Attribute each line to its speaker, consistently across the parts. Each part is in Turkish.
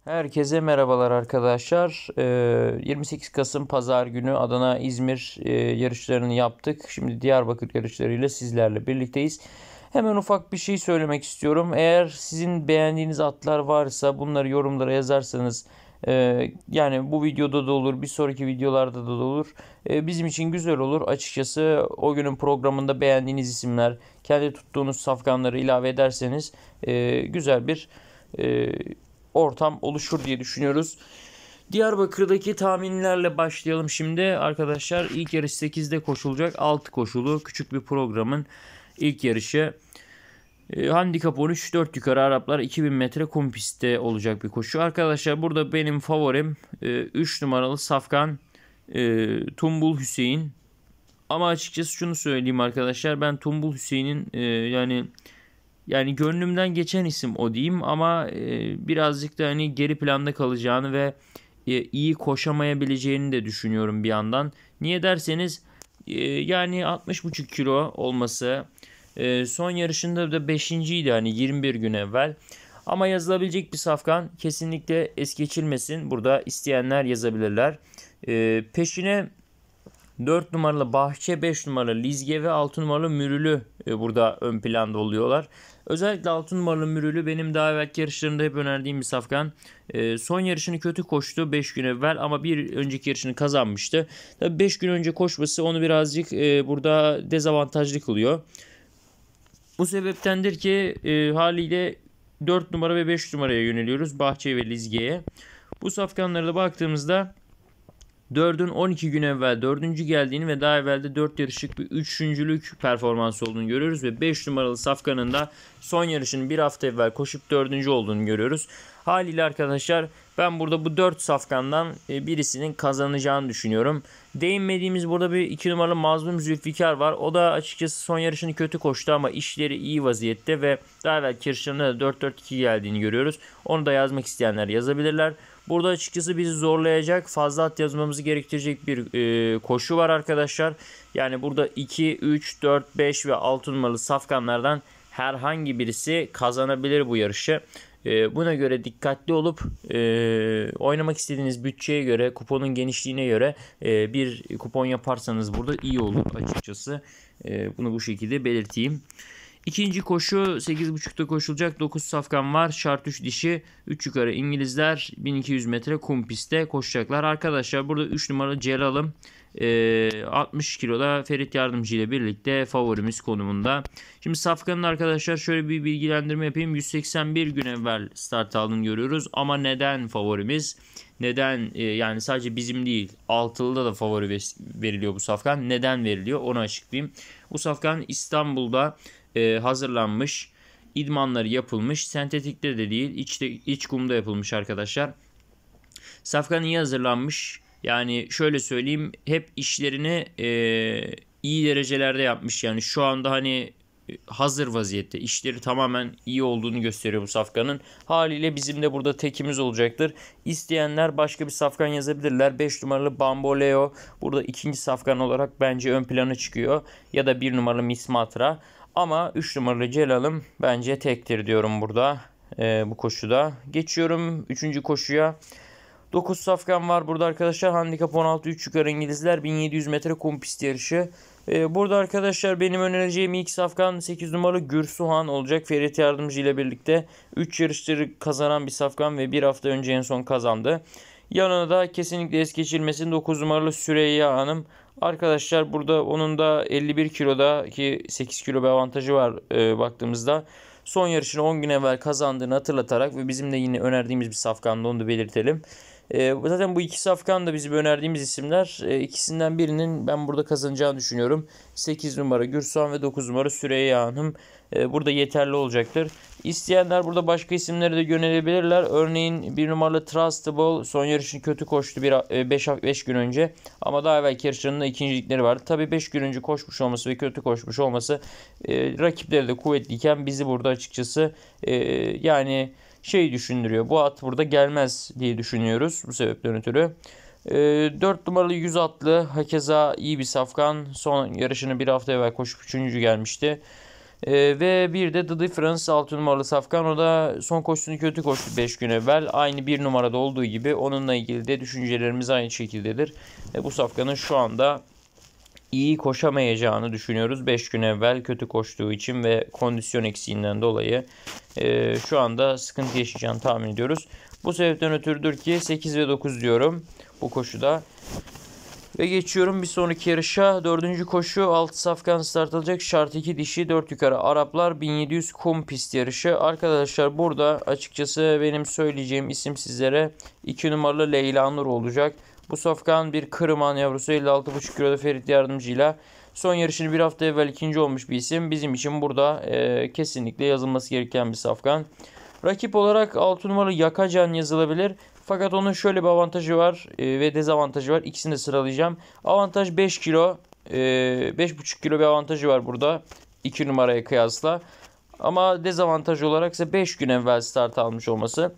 Speaker 1: Herkese merhabalar arkadaşlar. 28 Kasım Pazar günü Adana-İzmir yarışlarını yaptık. Şimdi Diyarbakır yarışlarıyla sizlerle birlikteyiz. Hemen ufak bir şey söylemek istiyorum. Eğer sizin beğendiğiniz atlar varsa bunları yorumlara yazarsanız yani bu videoda da olur, bir sonraki videolarda da olur. Bizim için güzel olur. Açıkçası o günün programında beğendiğiniz isimler, kendi tuttuğunuz safkanları ilave ederseniz güzel bir ortam oluşur diye düşünüyoruz. Diyarbakır'daki tahminlerle başlayalım şimdi. Arkadaşlar ilk yarış 8'de koşulacak. 6 koşulu küçük bir programın ilk yarışı. Handikap 13 4 yukarı Araplar 2000 metre kum pistte olacak bir koşu. Arkadaşlar burada benim favorim 3 numaralı Safkan Tumbul Hüseyin. Ama açıkçası şunu söyleyeyim arkadaşlar. Ben Tumbul Hüseyin'in yani gönlümden geçen isim o diyeyim ama birazcık da hani geri planda kalacağını ve iyi koşamayabileceğini de düşünüyorum bir yandan. Niye derseniz yani 60,5 kilo olması, son yarışında da 5.'ydi hani 21 gün evvel. Ama yazılabilecek bir safkan, kesinlikle es geçilmesin. Burada isteyenler yazabilirler. Peşine 4 numaralı Bahçe, 5 numaralı Lizge ve 6 numaralı Mürülü burada ön planda oluyorlar. Özellikle 6 numaralı Mürülü benim daha evvelki yarışlarında hep önerdiğim bir safkan. Son yarışını kötü koştu 5 gün evvel ama bir önceki yarışını kazanmıştı. Tabii 5 gün önce koşması onu birazcık burada dezavantajlı kılıyor. Bu sebeptendir ki haliyle 4 numara ve 5 numaraya yöneliyoruz. Bahçe ve Lizge'ye. Bu safkanlara da baktığımızda 4'ün 12 gün evvel 4. geldiğini ve daha evvelde 4 yarışlık bir 3.'lük performansı olduğunu görüyoruz. Ve 5 numaralı Safkan'ın da son yarışını bir hafta evvel koşup 4. olduğunu görüyoruz. Haliyle arkadaşlar ben burada bu 4 Safkan'dan birisinin kazanacağını düşünüyorum. Değinmediğimiz burada bir 2 numaralı Mazlum Zülfikar var. O da açıkçası son yarışını kötü koştu ama işleri iyi vaziyette ve daha evvelki yarışlarında da 4-4-2 geldiğini görüyoruz. Onu da yazmak isteyenler yazabilirler. Burada açıkçası bizi zorlayacak, fazla at yazmamızı gerektirecek bir koşu var arkadaşlar. Yani burada 2, 3, 4, 5 ve 6 numaralı safkanlardan herhangi birisi kazanabilir bu yarışı. Buna göre dikkatli olup oynamak istediğiniz bütçeye göre, kuponun genişliğine göre bir kupon yaparsanız burada iyi olur açıkçası. Bunu bu şekilde belirteyim. İkinci koşu 8.5'ta koşulacak 9 safkan var. Şart 3 dişi 3 yukarı İngilizler 1200 metre kum pistte koşacaklar. Arkadaşlar burada 3 numaralı Celal'ım 60 kiloda Ferit Yardımcı ile birlikte favorimiz konumunda. Şimdi safkanın arkadaşlar şöyle bir bilgilendirme yapayım. 181 gün evvel start aldığını görüyoruz. Ama neden favorimiz? Neden yani sadece bizim değil altılıda da favori veriliyor bu safkan. Neden veriliyor onu açıklayayım. Bu safkan İstanbul'da hazırlanmış, idmanları yapılmış, sentetikte de değil, iç kumda yapılmış arkadaşlar. Safkan iyi hazırlanmış. Yani şöyle söyleyeyim, hep işlerini iyi derecelerde yapmış. Yani şu anda hani hazır vaziyette. İşleri tamamen iyi olduğunu gösteriyor bu safkanın. Haliyle bizim de burada tekimiz olacaktır. İsteyenler başka bir safkan yazabilirler. 5 numaralı Bamboleo burada ikinci safkan olarak bence ön plana çıkıyor. Ya da 1 numaralı Mismatra. Ama 3 numaralı Celal'ım bence tektir diyorum burada bu koşuda. Geçiyorum 3. koşuya. 9 safkan var burada arkadaşlar. Handikap 16 3 yukarı İngilizler 1700 metre kum pist yarışı. Burada arkadaşlar benim önereceğim ilk safkan 8 numaralı Gürsuhan olacak. Ferit Yardımcı ile birlikte 3 yarışları kazanan bir safkan ve bir hafta önce en son kazandı. Yanına da kesinlikle es geçilmesin 9 numaralı Süreyya Hanım. Arkadaşlar burada onun da 51 kilodaki 8 kilo bir avantajı var baktığımızda. Son yarışını 10 gün evvel kazandığını hatırlatarak ve bizim de yine önerdiğimiz bir safkandı onu da belirtelim. Zaten bu iki safkan da bizim önerdiğimiz isimler. İkisinden birinin ben burada kazanacağını düşünüyorum. 8 numara Gürsuhan ve 9 numara Süreyya Hanım burada yeterli olacaktır. İsteyenler burada başka isimlere de yönelebilirler. Örneğin 1 numaralı Trustable son yarışını kötü koştu 5 gün önce. Ama daha evvelki yarışlarında ikincilikleri vardı. Tabii 5 gün önce koşmuş olması ve kötü koşmuş olması rakipleri de kuvvetliyken bizi burada açıkçası yani düşündürüyor. Bu at burada gelmez diye düşünüyoruz bu sebepten ötürü. 4 numaralı 100 atlı hakeza iyi bir safkan. Son yarışını bir hafta evvel koşup 3. gelmişti. Ve bir de The Difference 6 numaralı safkan. O da son koşusunu kötü koştu 5 gün evvel. Aynı 1 numarada olduğu gibi onunla ilgili de düşüncelerimiz aynı şekildedir. Bu safkanın şu anda iyi koşamayacağını düşünüyoruz. 5 gün evvel kötü koştuğu için ve kondisyon eksiğinden dolayı şu anda sıkıntı yaşayacağını tahmin ediyoruz. Bu sebepten ötürüdür ki 8 ve 9 diyorum bu koşuda. Ve geçiyorum bir sonraki yarışa. 4. koşu 6 safkan start alacak. Şart 2 dişi 4 yukarı Araplar 1700 kum pist yarışı. Arkadaşlar burada açıkçası benim söyleyeceğim isim sizlere 2 numaralı Leyla Nur olacak. Bu safkan bir Kırıman yavrusu 56,5 kiloda Ferit Yardımcı'yla. Son yarışını bir hafta evvel ikinci olmuş bir isim. Bizim için burada kesinlikle yazılması gereken bir safkan. Rakip olarak 6 numaralı Yakacan yazılabilir. Fakat onun şöyle bir avantajı var ve dezavantajı var. İkisini de sıralayacağım. Avantaj 5 kilo. 5,5 kilo bir avantajı var burada. 2 numaraya kıyasla. Ama dezavantaj olarak ise 5 gün evvel start almış olması.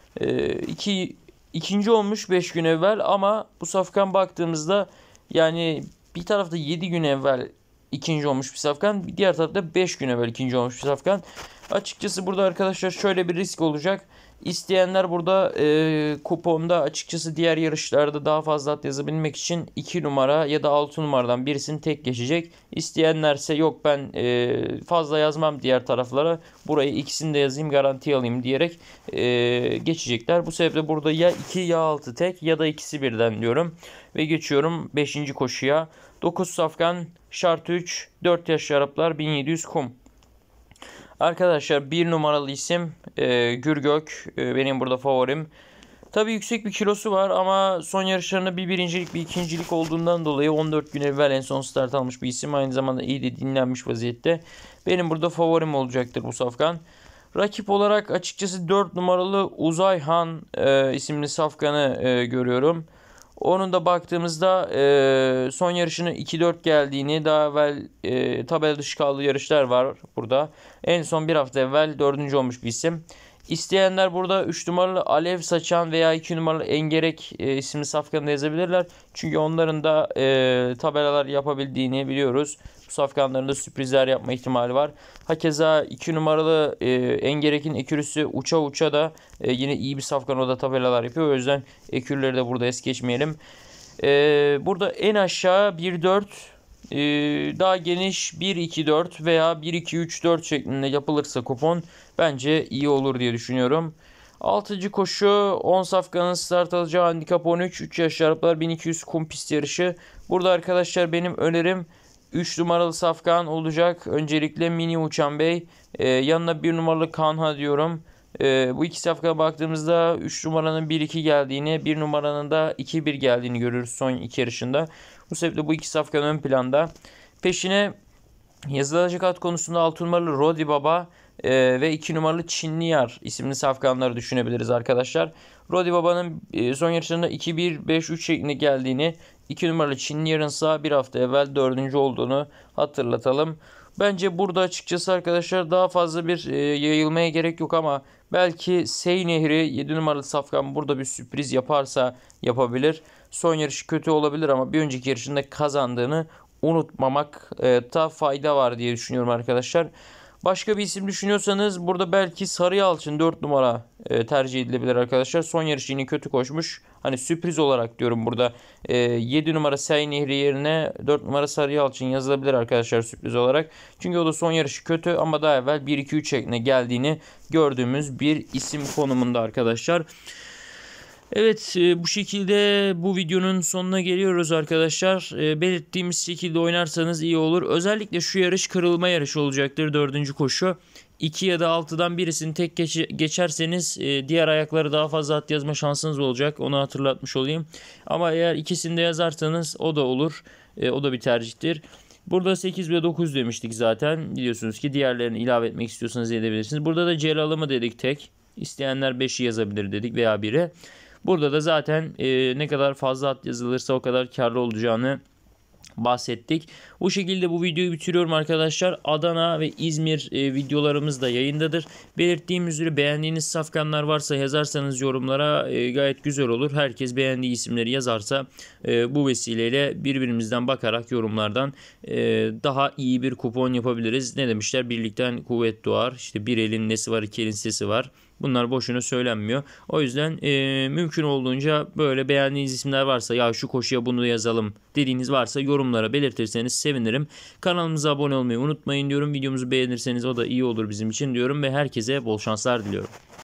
Speaker 1: İkinci olmuş 5 gün evvel ama bu safkan baktığımızda yani bir tarafta 7 gün evvel ikinci olmuş bir safkan. Diğer tarafta 5 gün evvel ikinci olmuş bir safkan. Açıkçası burada arkadaşlar şöyle bir risk olacak. İsteyenler burada kuponda açıkçası diğer yarışlarda daha fazla at yazabilmek için 2 numara ya da 6 numaradan birisini tek geçecek. İsteyenlerse yok ben fazla yazmam diğer taraflara. Burayı ikisini de yazayım garanti alayım diyerek geçecekler. Bu sebeple burada ya 2 ya 6 tek ya da ikisi birden diyorum. Ve geçiyorum 5. koşuya. 9 safkan şart 3 4 yaş Araplar 1700 kum. Arkadaşlar 1 numaralı isim Gürgök benim burada favorim. Tabii yüksek bir kilosu var ama son yarışlarında bir birincilik bir ikincilik olduğundan dolayı 14 gün evvel en son start almış bir isim. Aynı zamanda iyi de dinlenmiş vaziyette. Benim burada favorim olacaktır bu safkan. Rakip olarak açıkçası 4 numaralı Uzayhan isimli safkanı görüyorum. Onun da baktığımızda son yarışını 2-4 geldiğini daha evvel tabela dışı kaldığı yarışlar var burada. En son bir hafta evvel 4. olmuş bir isim. İsteyenler burada 3 numaralı Alev Saçan veya 2 numaralı Engerek isimli safkanı da yazabilirler. Çünkü onların da tabelalar yapabildiğini biliyoruz. Bu safkanların da sürprizler yapma ihtimali var. Hakeza 2 numaralı Engerek'in ekürüsü Uça Uça da yine iyi bir safkan, o da tabelalar yapıyor. O yüzden ekürleri de burada es geçmeyelim. Burada en aşağı 1-4 daha geniş 1-2-4 veya 1-2-3-4 şeklinde yapılırsa kupon bence iyi olur diye düşünüyorum. 6. koşu 10 safkanın start alacağı handikap 13. 3 yaş Araplar 1200 kum pist yarışı. Burada arkadaşlar benim önerim 3 numaralı safkan olacak. Öncelikle Mini Uçan Bey. Yanına 1 numaralı Kanha diyorum. Bu iki safkana baktığımızda 3 numaranın 1-2 geldiğini, 1 numaranın da 2-1 geldiğini görürüz son iki yarışında. Bu sebeple bu iki safkan ön planda. Peşine yazılacak at konusunda 6 numaralı Rodi Baba ve 2 numaralı Çinli Yar isimli safkanları düşünebiliriz arkadaşlar. Rodi Baba'nın son yarışlarında 2-1-5-3 şeklinde geldiğini, 2 numaralı Çinli Yar'ın ise bir hafta evvel 4. olduğunu hatırlatalım. Bence burada açıkçası arkadaşlar daha fazla bir yayılmaya gerek yok ama belki Sey Nehri 7 numaralı safkan burada bir sürpriz yaparsa yapabilir. Son yarışı kötü olabilir ama bir önceki yarışında kazandığını unutmamakta fayda var diye düşünüyorum arkadaşlar. Başka bir isim düşünüyorsanız burada belki Sarı Yalçın 4 numara tercih edilebilir arkadaşlar. Son yarışı yine kötü koşmuş. Hani sürpriz olarak diyorum burada 7 numara Sey Nehri yerine 4 numara Sarı Yalçın yazılabilir arkadaşlar sürpriz olarak. Çünkü o da son yarışı kötü ama daha evvel 1-2-3 şeklinde geldiğini gördüğümüz bir isim konumunda arkadaşlar. Evet, bu şekilde bu videonun sonuna geliyoruz arkadaşlar. Belirttiğimiz şekilde oynarsanız iyi olur. Özellikle şu yarış kırılma yarışı olacaktır 4. koşu. 2 ya da 6'dan birisini tek geçerseniz diğer ayakları daha fazla at yazma şansınız olacak. Onu hatırlatmış olayım. Ama eğer ikisini de yazarsanız o da olur. O da bir tercihtir. Burada 8 ve 9 demiştik zaten. Biliyorsunuz ki diğerlerini ilave etmek istiyorsanız edebilirsiniz. Burada da Celal'ı mı dedik tek. İsteyenler 5'i yazabilir dedik veya 1'i. Burada da zaten ne kadar fazla at yazılırsa o kadar karlı olacağını bahsettik. Bu şekilde bu videoyu bitiriyorum arkadaşlar. Adana ve İzmir videolarımız da yayındadır. Belirttiğim üzere beğendiğiniz safkanlar varsa yazarsanız yorumlara gayet güzel olur. Herkes beğendiği isimleri yazarsa bu vesileyle birbirimizden bakarak yorumlardan daha iyi bir kupon yapabiliriz. Ne demişler? Birlikten kuvvet doğar. İşte bir elin nesi var, iki elin sesi var. Bunlar boşuna söylenmiyor. O yüzden mümkün olduğunca böyle beğendiğiniz isimler varsa, ya şu koşuya bunu yazalım dediğiniz varsa yorumlara belirtirseniz sevinirim. Kanalımıza abone olmayı unutmayın diyorum. Videomuzu beğenirseniz o da iyi olur bizim için diyorum ve herkese bol şanslar diliyorum.